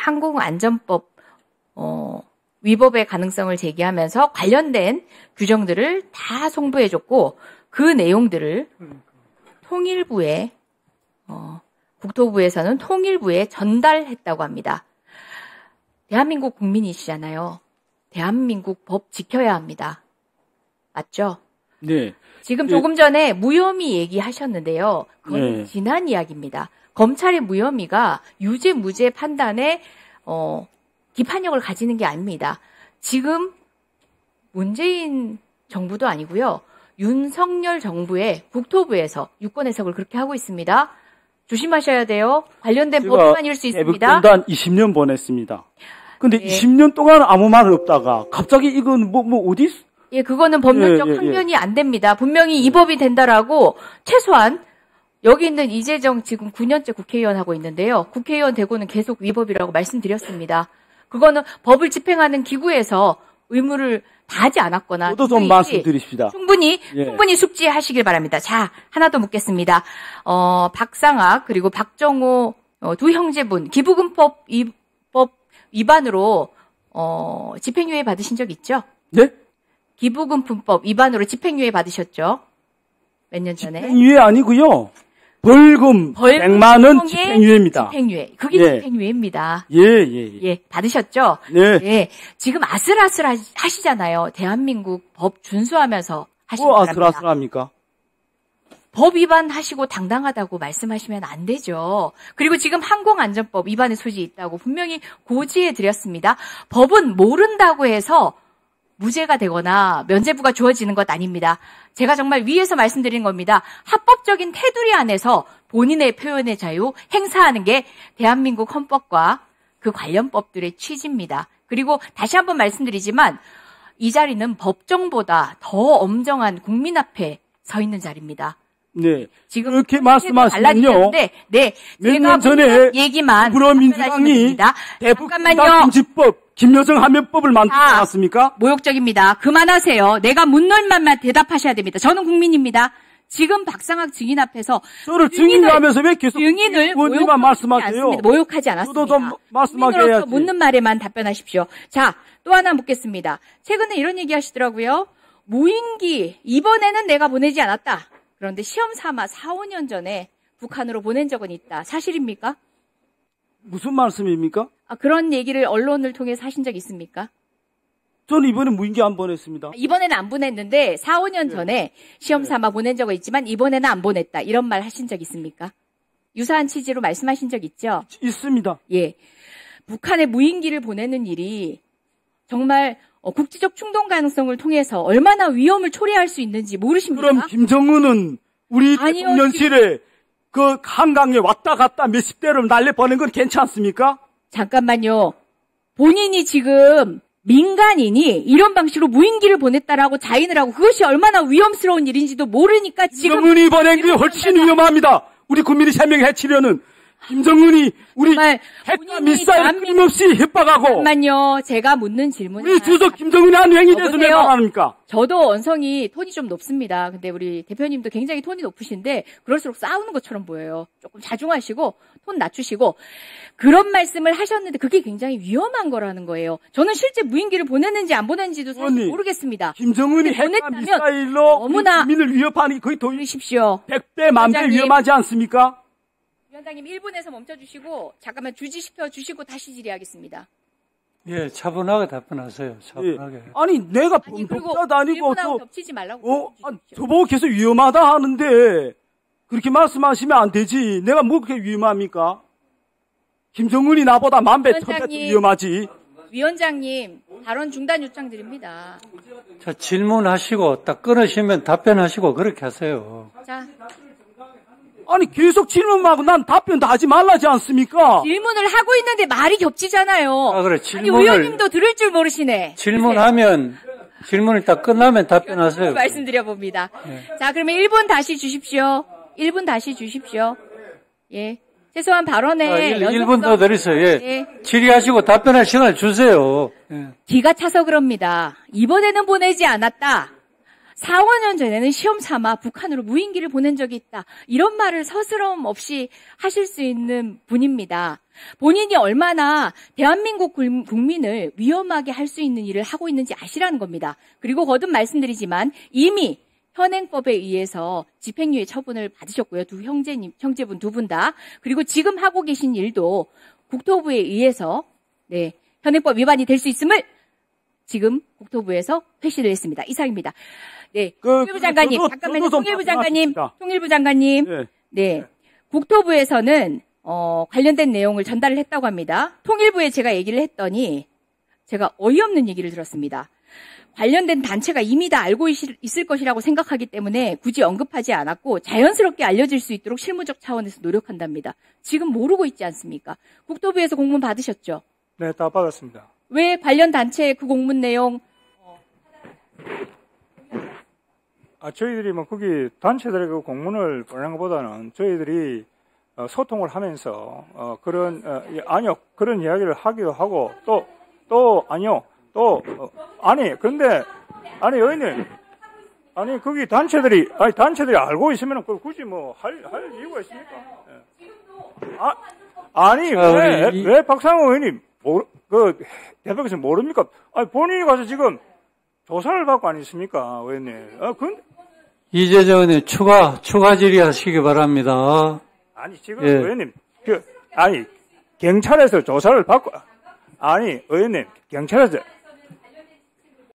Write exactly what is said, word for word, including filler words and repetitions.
항공안전법 어, 위법의 가능성을 제기하면서 관련된 규정들을 다 송부해줬고 그 내용들을 통일부에 어, 국토부에서는 통일부에 전달했다고 합니다. 대한민국 국민이시잖아요. 대한민국 법 지켜야 합니다. 맞죠? 네. 지금 조금 전에 무혐의 얘기하셨는데요. 그건 네. 지난 이야기입니다. 검찰의 무혐의가 유죄 무죄 판단에 어, 기판력을 가지는 게 아닙니다. 지금 문재인 정부도 아니고요. 윤석열 정부의 국토부에서 유권 해석을 그렇게 하고 있습니다. 조심하셔야 돼요. 관련된 법 위반일 수 있습니다. 대북전단 이십 년 보냈습니다. 근데 네. 이십 년 동안 아무 말 없다가 갑자기 이건 뭐, 뭐 어디? 예, 그거는 법률적 예, 예, 항변이 안 됩니다. 분명히 이 법이 된다라고 최소한 여기 있는 이재정 지금 구 년째 국회의원 하고 있는데요. 국회의원 되고는 계속 위법이라고 말씀드렸습니다. 그거는 법을 집행하는 기구에서 의무를 다하지 않았거나 저도 좀 말씀드립시다. 충분히 예. 충분히 숙지하시길 바랍니다. 자, 하나 더 묻겠습니다. 어, 박상학 그리고 박정호 어, 두 형제분 기부금법 위법 위반으로 어, 집행유예 받으신 적 있죠? 네? 기부금품법 위반으로 집행유예 받으셨죠? 몇 년 전에. 집행유예 아니고요. 벌금, 벌금 백만 원 형의 집행유예입니다. 집행유예. 그게 예. 집행유예입니다. 예, 예, 예. 예, 받으셨죠? 네. 예. 지금 아슬아슬 하시잖아요. 대한민국 법 준수하면서 하시기 뭐 바랍니다. 아슬아슬합니까? 법 위반하시고 당당하다고 말씀하시면 안 되죠. 그리고 지금 항공안전법 위반의 소지 있다고 분명히 고지해 드렸습니다. 법은 모른다고 해서 무죄가 되거나 면죄부가 주어지는 것 아닙니다. 제가 정말 위에서 말씀드린 겁니다. 합법적인 테두리 안에서 본인의 표현의 자유 행사하는 게 대한민국 헌법과 그 관련 법들의 취지입니다. 그리고 다시 한번 말씀드리지만 이 자리는 법정보다 더 엄정한 국민 앞에 서 있는 자리입니다. 네. 지금 그렇게 말씀하시면요. 네, 네. 몇 제가 년 전에 얘기만 더불어민주당이 잠깐만요. 대북금지법, 김여정 하면법을 만들지 아, 않았습니까? 모욕적입니다. 그만하세요. 내가 묻는 말만 대답하셔야 됩니다. 저는 국민입니다. 지금 박상학 증인 앞에서 저를 증인하면서 왜 계속 증인을 의원님만 말씀하세요? 않습니다. 모욕하지 않았습니다. 저도 좀 말씀하게 국민으로서 해야지. 묻는 말에만 답변하십시오. 자, 또 하나 묻겠습니다. 최근에 이런 얘기 하시더라고요. 무인기 이번에는 내가 보내지 않았다. 그런데 시험 삼아 사, 오 년 전에 북한으로 보낸 적은 있다. 사실입니까? 무슨 말씀입니까? 아, 그런 얘기를 언론을 통해서 하신 적 있습니까? 저는 이번에 무인기 안 보냈습니다. 이번에는 안 보냈는데 사, 오 년 네. 전에 시험 삼아 보낸 적은 있지만 이번에는 안 보냈다. 이런 말 하신 적 있습니까? 유사한 취지로 말씀하신 적 있죠? 있습니다. 예. 북한에 무인기를 보내는 일이 정말 어, 국제적 충동 가능성을 통해서 얼마나 위험을 초래할 수 있는지 모르십니까? 그럼 김정은은 우리 아니요, 대통령실에 그 한강에 왔다 갔다 몇십 대를 날려보낸 건 괜찮습니까? 잠깐만요. 본인이 지금 민간인이 이런 방식으로 무인기를 보냈다라고 자인을 하고 그것이 얼마나 위험스러운 일인지도 모르니까 지금 김정은이 보낸 게 훨씬 위험합니다. 우리 국민이 생명 해치려는 김정은이 우리 정말 핵과 미사일 끊임없이 협박하고 잠깐만요. 제가 묻는 질문이 우리 주석 김정은이 한 행위 대해서 왜 말합니까? 저도 언성이 톤이 좀 높습니다. 근데 우리 대표님도 굉장히 톤이 높으신데 그럴수록 싸우는 것처럼 보여요. 조금 자중하시고 톤 낮추시고 그런 말씀을 하셨는데 그게 굉장히 위험한 거라는 거예요. 저는 실제 무인기를 보냈는지 안 보냈는지도 사실 언니, 모르겠습니다. 김정은이 핵과 미사일로 너무나 국민을 위협하니 거의 더 들으십시오. 백 배, 만 배 위험하지 않습니까? 위원장님 일 분에서 멈춰주시고 잠깐만 주지시켜 주시고 다시 질의하겠습니다. 예, 차분하게 답변하세요. 차분하게. 예. 아니 내가 아니 그리고 범법자도 아니고 일분하고 저, 겹치지 말라고. 어, 아, 저보고 계속 위험하다 하는데 그렇게 말씀하시면 안 되지. 내가 뭐 그렇게 위험합니까? 김정은이 나보다 만 배, 천 배 위험하지. 위원장님 발언 중단 요청 드립니다. 자, 질문하시고 딱 끊으시면 답변하시고 그렇게 하세요. 자. 아니 계속 질문하고 난 답변도 하지 말라지 않습니까? 질문을 하고 있는데 말이 겹치잖아요. 아, 그래, 질문을. 아니, 의원님도 들을 줄 모르시네. 질문하면, 질문이 딱 끝나면 답변하세요. 말씀드려봅니다. 네. 자, 그러면 일 분 다시 주십시오. 일 분 다시 주십시오. 예. 최소한 발언에. 아, 일 분 더 드리세요. 예. 예. 질의하시고 답변할 시간을 주세요. 예. 기가 차서 그럽니다. 이번에는 보내지 않았다. 사, 오 년 전에는 시험 삼아 북한으로 무인기를 보낸 적이 있다. 이런 말을 서스럼 없이 하실 수 있는 분입니다. 본인이 얼마나 대한민국 국민을 위험하게 할 수 있는 일을 하고 있는지 아시라는 겁니다. 그리고 거듭 말씀드리지만 이미 현행법에 의해서 집행유예 처분을 받으셨고요. 두 형제님, 형제분 두 분 다. 그리고 지금 하고 계신 일도 국토부에 의해서 네, 현행법 위반이 될 수 있음을 지금 국토부에서 회시를 했습니다. 이상입니다. 네, 그, 통일부 장관님, 저도, 잠깐만요. 저도 통일부 장관님, 말씀하십니다. 통일부 장관님, 네. 네, 국토부에서는 어, 관련된 내용을 전달을 했다고 합니다. 통일부에 제가 얘기를 했더니 제가 어이없는 얘기를 들었습니다. 관련된 단체가 이미 다 알고 있을 것이라고 생각하기 때문에 굳이 언급하지 않았고 자연스럽게 알려질 수 있도록 실무적 차원에서 노력한답니다. 지금 모르고 있지 않습니까? 국토부에서 공문 받으셨죠? 네, 다 받았습니다. 왜 관련 단체 그 공문 내용 아, 저희들이 뭐 거기 단체들에게 공문을 보내는 것보다는 저희들이 어, 소통을 하면서 어, 그런 어, 아니요 그런 이야기를 하기도 하고 또 또 아니요 또 어, 아니 근데 아니 의원님 아니 거기 단체들이 아니 단체들이 알고 있으면 그걸 굳이 뭐 할 할 이유가 있습니까? 예. 아 아니 왜 왜 박상호 의원님 모르, 그 대표께서 모릅니까? 아니 본인이 가서 지금 조사를 받고 아니십니까, 의원님? 아, 그 이재정 의원님 추가 추가 질의하시기 바랍니다. 아니 지금 예. 의원님 그 아니 경찰에서 조사를 받고 아니 의원님 경찰에서